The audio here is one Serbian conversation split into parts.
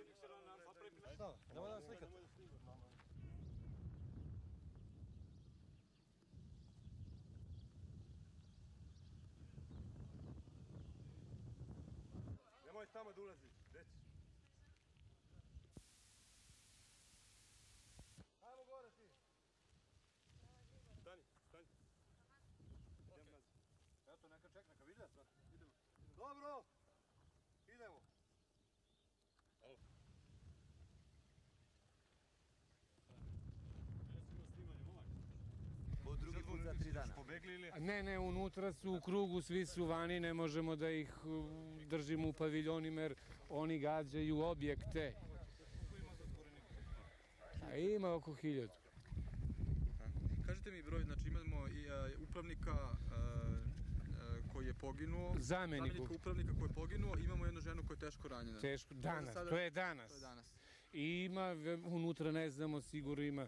Šta? Nemoj da slikate. Nemoj tamo da ulazi, reći. Ajmo gore ti. Stani, stani. Idemo nazad. Eto, neka ček, neka vide. Idemo. Dobro. Idemo. Alo. Po drugi put za 3 dana. Pobegli ili? Ne, unutra su u krugu, svi su vani, ne možemo da ih držimo u paviljonima jer oni gađaju objekte. A ima oko 1000. Kažite mi broj, znači imamo i upravnika koji je poginuo, zamenika upravnika koji je poginuo, imamo jednu ženu koja je teško ranjena. Teško, danas, to je danas. I ima, unutra ne znamo, sigurno ima,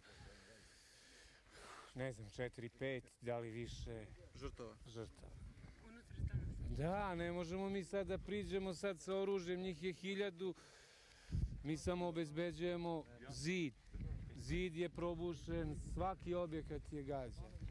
ne znam, 4-5, da li više žrtava. Unutra stana. Da, ne možemo mi sad da priđemo sad sa oružjem, njih je 1000, mi samo obezbeđujemo zid. Zid je probušen, svaki objekat je gađan.